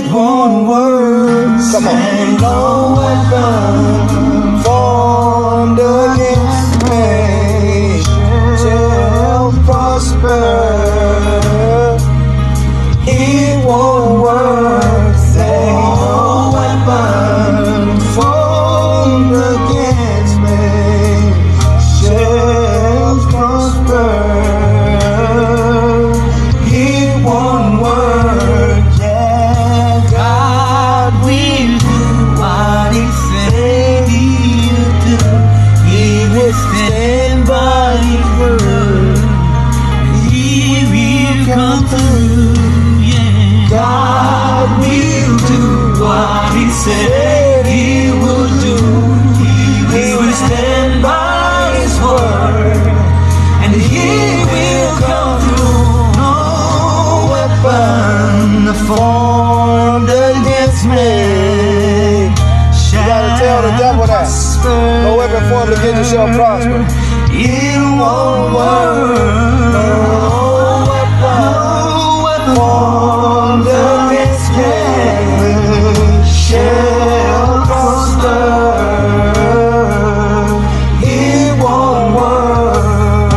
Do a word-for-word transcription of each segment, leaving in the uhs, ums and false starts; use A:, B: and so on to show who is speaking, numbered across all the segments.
A: it won't work.
B: Come on.
A: And no weapon formed against me shall prosper. It won't work. Say no weapon formed against me shall prosper. It won't work. Yeah, God will do what He said He'll do. He will stand by His word. He will come through. Yeah, God will do what He said He will do. He will stand by His word, and He will come through. No weapon formed against me shall
B: gotta tell the devil that.
A: prosper.
B: No weapon formed against you shall prosper.
A: It won't work. No weapon formed against me shall prosper. It won't work.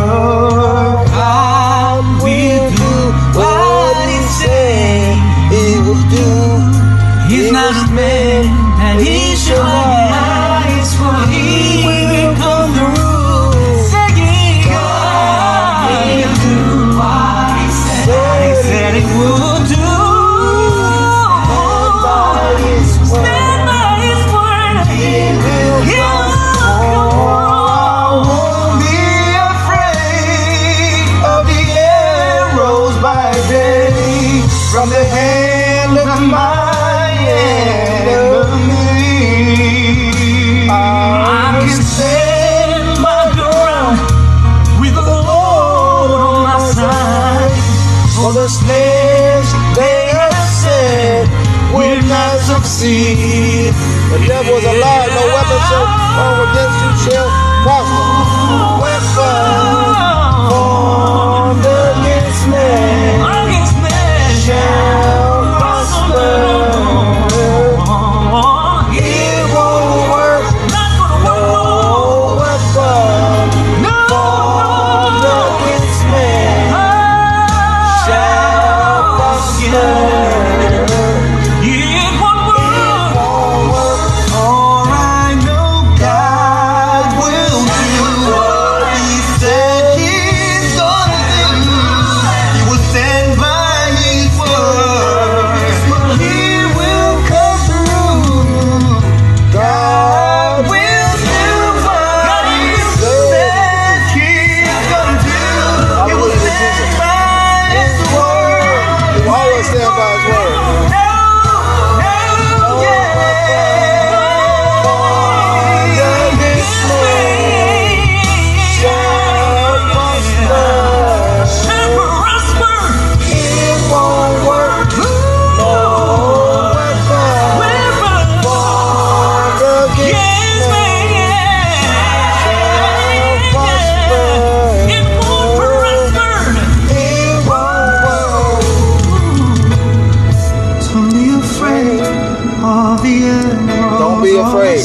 A: God will do what He said He will do. He's not a man that He should lie. He will come through. Say God will do what He said He said He would do. Stand by His word. Stand by His word. He will come through. I won't be afraid of the arrows by day from the hand of my enemy. I can stand my ground with the Lord on my side. For the snares they have set will not succeed.
B: The devil is a lie. No weapon shall form against you shall prosper.
A: Weapon formed against me shall prosper. It won't work. No weapon formed against me shall prosper. It won't work. For I know God will do what He said He's gonna do. He will stand by His word. He will come through. God will do what He said He's gonna do. He will stand by His word.
B: He will always stand by His word.
A: Don't
B: be afraid.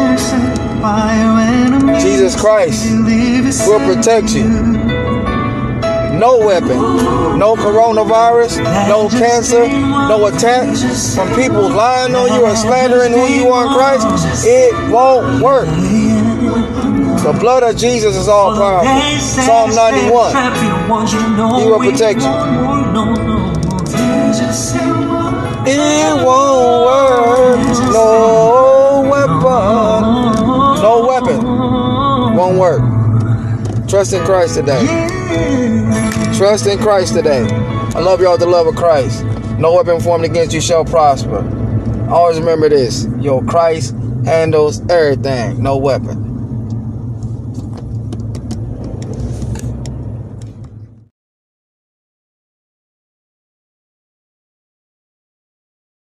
B: Jesus Christ will protect you. No weapon, no coronavirus, no cancer, no attack from people lying on you or slandering who you are in Christ. It won't work. The blood of Jesus is all powerful. Psalm ninety-one. He will protect you. It won't work. No weapon. No weapon won't work. Trust in Christ today. Trust in Christ today. I love y'all with the love of Christ. No weapon formed against you shall prosper. Always remember this. Your Christ handles everything. No weapon.